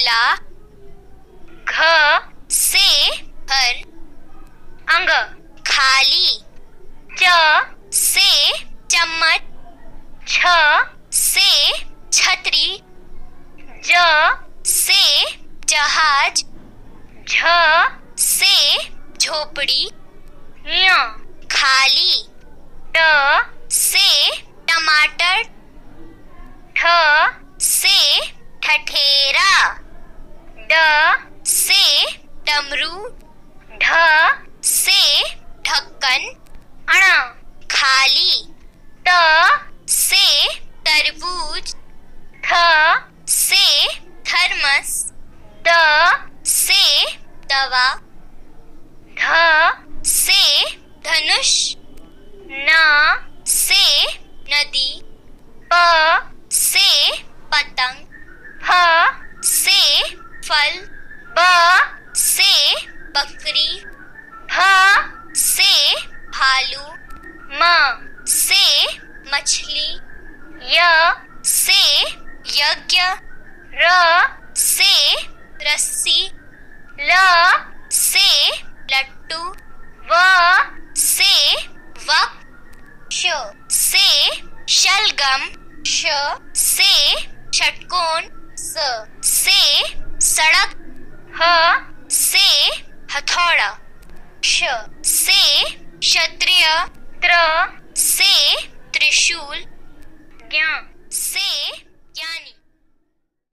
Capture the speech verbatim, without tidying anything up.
गमला, घ से घर, अंग, खाली, च से चम्मच, छ से छतरी, ज से जहाज, झ से झोपड़ी, य खाली, ट से टमाटर, ठ से ठठेरा, ड से डमरू, ढ से ढक्कन, अण खाली, त से तरबूज, थ से थर्मस, द से दवा, ध से धनुष, न से नदी, प से पतंग, फ से फल, ब से बकरी, भ से भालू, म से मछली, य से यज्ञ, र से रस्सी, ल से लट्टू, व से वक, श से शलगम, श से षटकोण, स से सड़क, ह से हथौड़ा, श से क्षत्रिय, त्र से त्रिशूल, ज्ञ से ज्ञानी।